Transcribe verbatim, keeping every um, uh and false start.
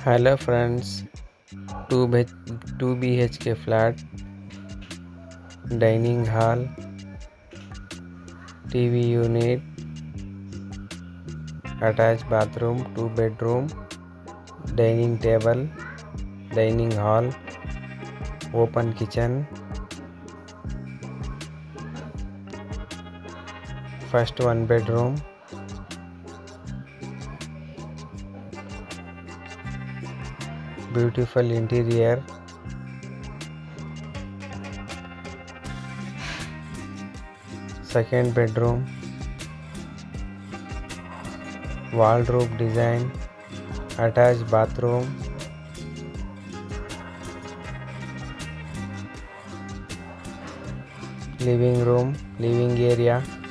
Hello friends, two, B- two B H K flat, dining hall, T V unit, attached bathroom, two bedroom, dining table, dining hall, open kitchen. First one bedroom, beautiful interior. Second bedroom, wardrobe design, attached bathroom, living room, living area.